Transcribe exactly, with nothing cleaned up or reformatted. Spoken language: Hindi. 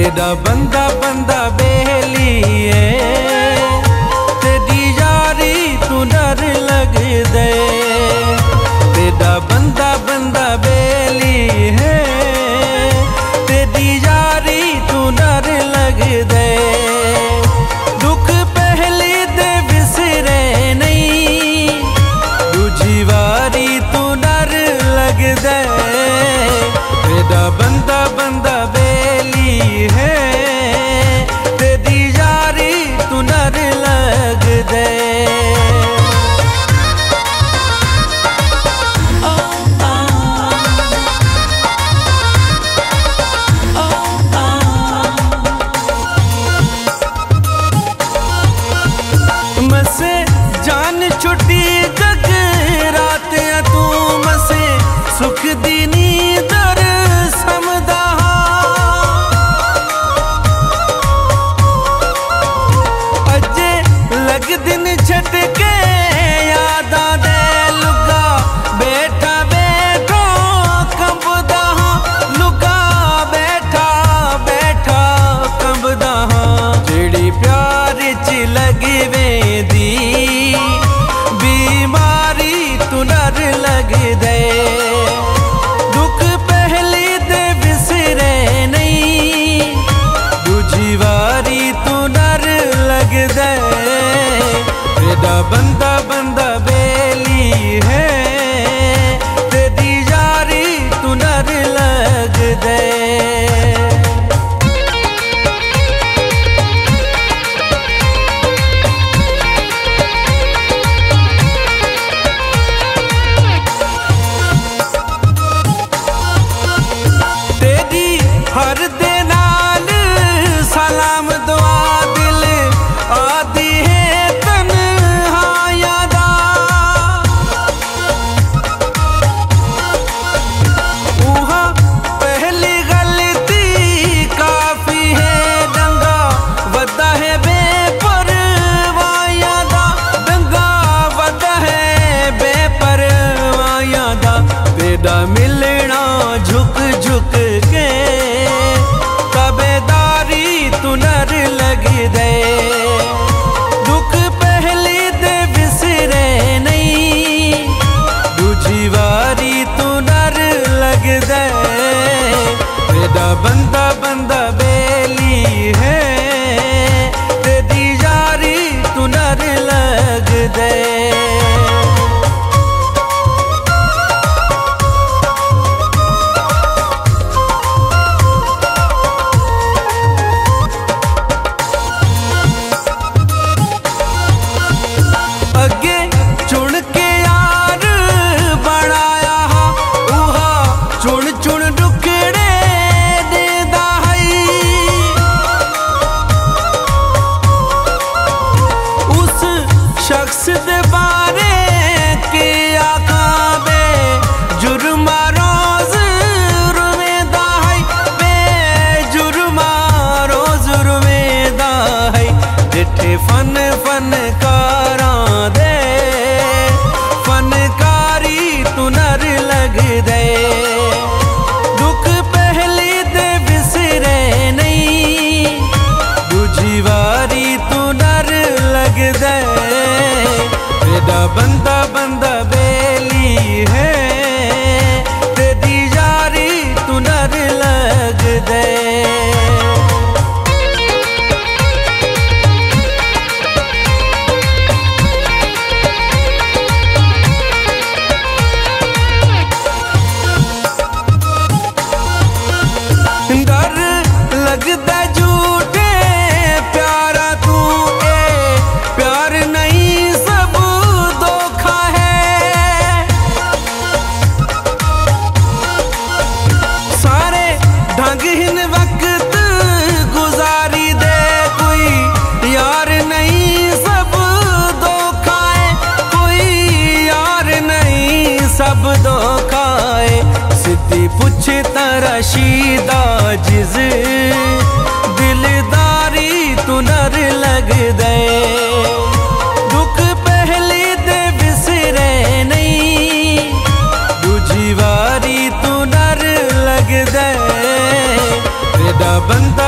तेरा बंदा बंदा बेली है, तेरी यारी तू डर लग दे। तेरा बंदा बंदा बेली है, तेरी यारी तू डर लग दे। दुख पहली दे विसरे नहीं, दूजी वारी तू डर लग दे। तेरा बंदा बंदा बेली है, तेरी यारी तू डर लग दे। मसे जान छुट्टी जग रात तू मसे सुख दी नींदर समदा। अजे लग दिन छट के यादा दे लुगा बैठा बैठो कंबदा। लुगा बैठा बैठा कंबदा, जेड़ी प्यार च लगी वेंदी बीमारी तू डर लग दे। दुख पहली दे विसरे नहीं, दूजी वारी तू डर लग दे। तेरा बंदा बंदा बेली है, तेरी यारी तू डर लग दे। हर दे नाल सलाम दुआ दिल आदि है तन्हाइयां दा। उहा पहली गलती काफी है, डंगा वदा है बेपरवाहियां दा। डंगा वदा है बेपरवाहियां दा। तेरा मिलना झुक झुक के तू डर लग दे। दुख पहली दे विसरे नहीं, दूजी वारी तू डर लग दे। तेरा बंदा बंदा बेली है, तेरी यारी तू डर लग दे। शख्स दे बारे के आका बे जुर्मा रोज रुवेदा है, बे जुर्मा रोज रुवेदा है। जिठे फन फन कारा दे फनकारी तू डर लग दे। दुख पहली दे विसरे नहीं, दूजी वारी तू डर लग दे। तेरा बंदा बंदा बेली है, तेरी यारी तू डर लग दे। डर लगदा झूठे प्यारा तू ए प्यार नहीं सब धोखा है। सारे ढंग हिन वक्त गुजारी दे, कोई यार नहीं सब धोखा है। कोई यार नहीं सब धोखा है। सिद्धि पूछे रशीदा जिज दिलदारी तू डर लग दे। दुख पहली दे विसरे नहीं, दूजी वारी तू डर लग दे। तेरा बंदा